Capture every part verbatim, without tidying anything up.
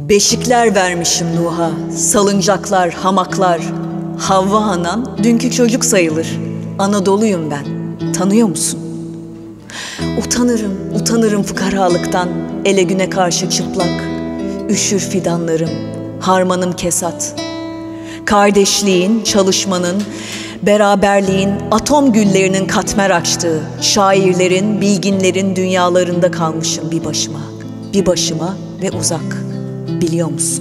Beşikler vermişim Nuh'a, salıncaklar, hamaklar. Havva anan dünkü çocuk sayılır. Anadolu'yum ben, tanıyor musun? Utanırım, utanırım fukaralıktan, ele güne karşı çıplak. Üşür fidanlarım, harmanım kesat. Kardeşliğin, çalışmanın, beraberliğin, atom güllerinin katmer açtığı, şairlerin, bilginlerin dünyalarında kalmışım bir başıma. Bir başıma ve uzak, biliyor musun?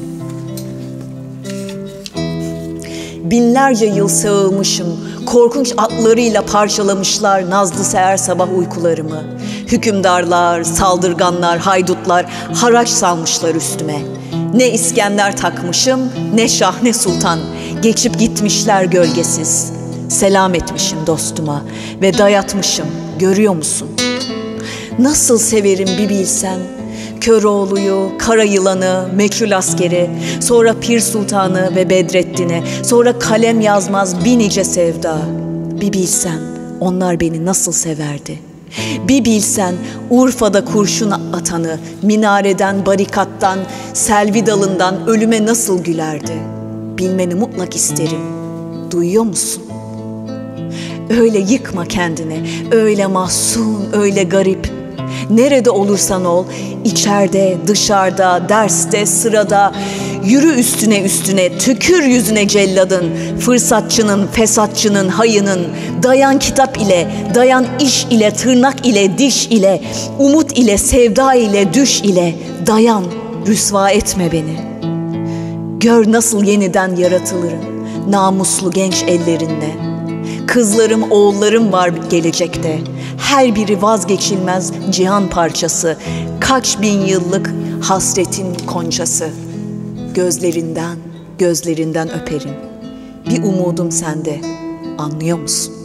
Binlerce yıl sığılmışım, korkunç atlarıyla parçalamışlar nazlı seher sabah uykularımı. Hükümdarlar, saldırganlar, haydutlar haraç salmışlar üstüme. Ne İskender takmışım, ne Şah ne Sultan, geçip gitmişler gölgesiz. Selam etmişim dostuma ve dayatmışım, görüyor musun? Nasıl severim bir bilsen, Köroğlu'yu, Kara Yılan'ı, Meçhul Asker'i, sonra Pir Sultan'ı ve Bedrettin'i, sonra kalem yazmaz bir nice sevda. Bir bilsen onlar beni nasıl severdi. Bir bilsen Urfa'da kurşun atanı, minareden, barikattan, selvi dalından ölüme nasıl gülerdi. Bilmeni mutlak isterim. Duyuyor musun? Öyle yıkma kendini, öyle mahzun, öyle garip. Nerede olursan ol, içeride, dışarıda, derste, sırada, yürü üstüne üstüne, tükür yüzüne celladın, fırsatçının, fesatçının, hayının, dayan kitap ile, dayan iş ile, tırnak ile, diş ile, umut ile, sevda ile, düş ile, dayan, rüsva etme beni. Gör nasıl yeniden yaratılırım, namuslu genç ellerinle. Kızlarım, oğullarım var gelecekte. Her biri vazgeçilmez cihan parçası. Kaç bin yıllık hasretin konçası. Gözlerinden, gözlerinden öperim. Bir umudum sende, anlıyor musun?